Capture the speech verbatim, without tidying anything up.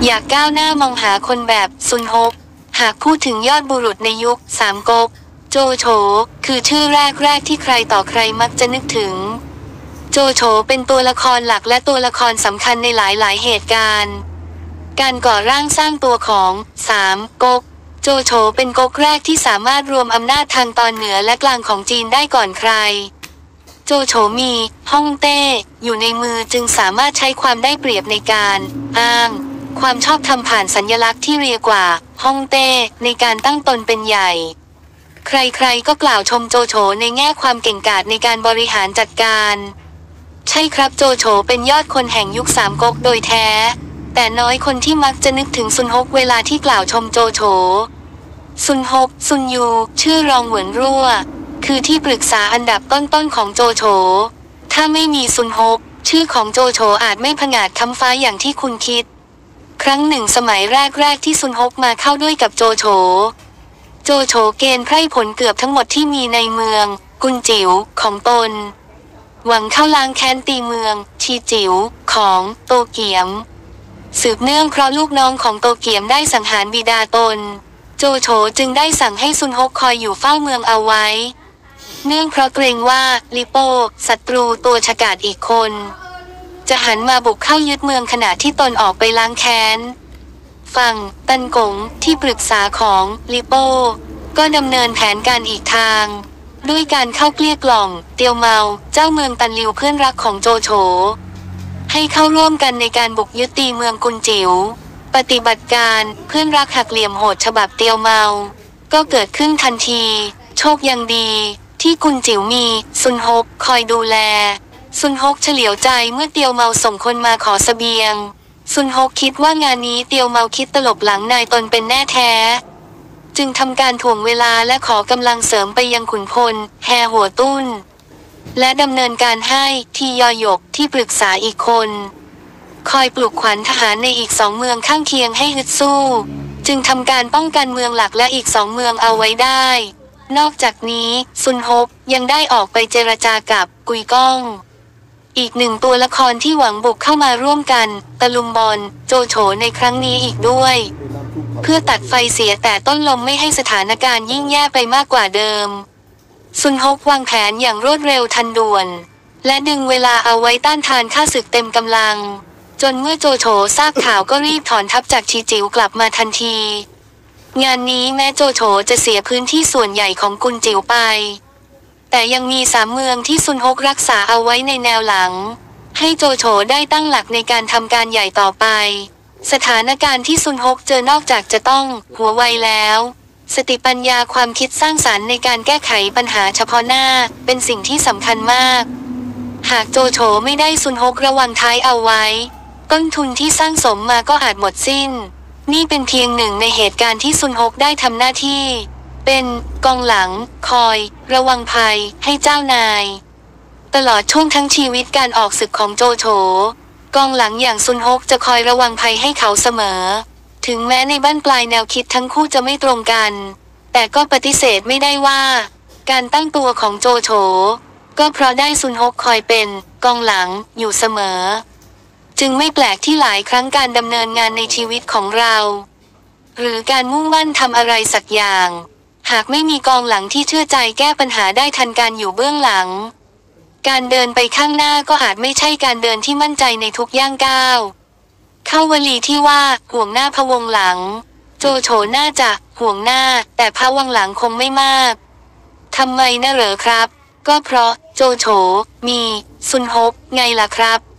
อยากก้าวหน้ามองหาคนแบบซุนฮกหากพูดถึงยอดบุรุษในยุคสามก๊กโจโฉคือชื่อแรกๆที่ใครต่อใครมักจะนึกถึงโจโฉเป็นตัวละครหลักและตัวละครสำคัญในหลายๆเหตุการณ์การก่อร่างสร้างตัวของสามก๊กโจโฉเป็นก๊กแรกที่สามารถรวมอำนาจทางตอนเหนือและกลางของจีนได้ก่อนใครโจโฉมีฮ่องเต้อยู่ในมือจึงสามารถใช้ความได้เปรียบในการอ้างความชอบธรรมผ่านสัญลักษณ์ที่เรียกว่าฮ่องเต้ในการตั้งตนเป็นใหญ่ใครๆก็กล่าวชมโจโฉในแง่ความเก่งกาจในการบริหารจัดการใช่ครับโจโฉเป็นยอดคนแห่งยุคสามก๊กโดยแท้แต่น้อยคนที่มักจะนึกถึงซุนฮกเวลาที่กล่าวชมโจโฉซุนฮกซุนยูชื่อรองเหวินรั่วคือที่ปรึกษาอันดับต้นๆของโจโฉถ้าไม่มีซุนฮกชื่อของโจโฉอาจไม่ผงาดค้ำฟ้าอย่างที่คุณคิดครั้งหนึ่งสมัยแรกๆที่ซุนฮกมาเข้าด้วยกับโจโฉโจโฉเกณฑ์ไพร่ผลเกือบทั้งหมดที่มีในเมืองกุนจิ๋วของตนหวังเข้าล้างแค้นตีเมืองชีจิ๋วของโตเกียมสืบเนื่องเพราะลูกน้องของโตเกียมได้สังหารบิดาตนโจโฉจึงได้สั่งให้ซุนฮกคอยอยู่เฝ้าเมืองเอาไว้เนื่องเพราะเกรงว่าลิโป้ศัตรูตัวฉกาจอีกคนจะหันมาบุกเข้ายึดเมืองขณะที่ตนออกไปล้างแค้นฝั่งตันกงที่ปรึกษาของลิโป้ก็ดำเนินแผนการอีกทางด้วยการเข้าเกลี้ยกล่อมเตียวเมาเจ้าเมืองตันลิวเพื่อนรักของโจโฉให้เข้าร่วมกันในการบุกยึดตีเมืองกุนจิ๋วปฏิบัติการเพื่อนรักหักเหลี่ยมโหดฉบับเตียวเมาก็เกิดขึ้นทันทีโชคยังดีที่กุนจิ๋วมีซุนฮกคอยดูแลซุนฮกเฉลียวใจเมื่อเตียวเมาส่งคนมาขอเสบียงซุนฮกคิดว่างานนี้เตียวเมาคิดตลบหลังนายตนเป็นแน่แท้จึงทำการถ่วงเวลาและขอกำลังเสริมไปยังขุนพลแฮหัวตุ้นและดำเนินการให้ทียอหยกที่ปรึกษาอีกคนคอยปลุกขวัญทหารในอีกสองเมืองข้างเคียงให้ฮึดสู้จึงทำการป้องกันเมืองหลักและอีกสองเมืองเอาไว้ได้นอกจากนี้ซุนฮกยังได้ออกไปเจรจากับกุยก้องอีกหนึ่งตัวละครที่หวังบุกเข้ามาร่วมกันตะลุมบอลโจโฉในครั้งนี้อีกด้วยเพื่อตัดไฟเสียแต่ต้นลมไม่ให้สถานการณ์ยิ่งแย่ไปมากกว่าเดิมซุนฮกวางแผนอย่างรวดเร็วทันด่วนและดึงเวลาเอาไว้ต้านทานข้าศึกเต็มกำลังจนเมื่อโจโฉทราบข่าวก็รีบถอนทัพจากชีจิ๋วกลับมาทันทีงานนี้แม้โจโฉจะเสียพื้นที่ส่วนใหญ่ของกุนจิ๋วไปแต่ยังมีสามเมืองที่ซุนฮกรักษาเอาไว้ในแนวหลังให้โจโฉได้ตั้งหลักในการทำการใหญ่ต่อไปสถานการณ์ที่ซุนฮกเจอนอกจากจะต้องหัวไวแล้วสติปัญญาความคิดสร้างสรรค์ในการแก้ไขปัญหาเฉพาะหน้าเป็นสิ่งที่สำคัญมากหากโจโฉไม่ได้ซุนฮกระวังท้ายเอาไว้ต้นทุนที่สร้างสมมาก็อาจหมดสิ้นนี่เป็นเพียงหนึ่งในเหตุการณ์ที่ซุนฮกได้ทำหน้าที่เป็นกองหลังคอยระวังภัยให้เจ้านายตลอดช่วงทั้งชีวิตการออกศึกของโจโฉกองหลังอย่างซุนฮกจะคอยระวังภัยให้เขาเสมอถึงแม้ในบั้นปลายแนวคิดทั้งคู่จะไม่ตรงกันแต่ก็ปฏิเสธไม่ได้ว่าการตั้งตัวของโจโฉก็เพราะได้ซุนฮกคอยเป็นกองหลังอยู่เสมอจึงไม่แปลกที่หลายครั้งการดำเนินงานในชีวิตของเราหรือการมุ่งมั่นทำอะไรสักอย่างหากไม่มีกองหลังที่เชื่อใจแก้ปัญหาได้ทันการอยู่เบื้องหลังการเดินไปข้างหน้าก็อาจไม่ใช่การเดินที่มั่นใจในทุกย่างก้าวเข้าวลีที่ว่าห่วงหน้าพะวงหลังโจโฉน่าจะห่วงหน้าแต่พะวงหลังคงไม่มากทำไมนะเหรอครับก็เพราะโจโฉมีซุนฮกไงล่ะครับ